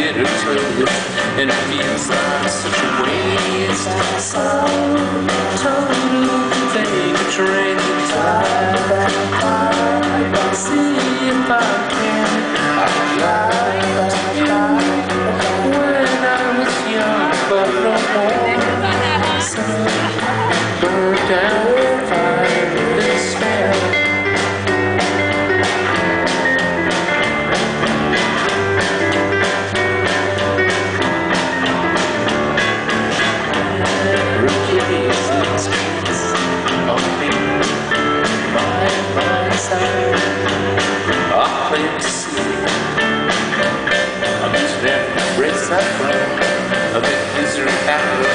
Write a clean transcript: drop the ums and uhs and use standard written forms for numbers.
bitter truth, and it feels like such a waste. Total take a train to time. I'll see if I can. I'd like to when I was young, but no more. So burned down fire and despair. Race that flag, a bit misery capital.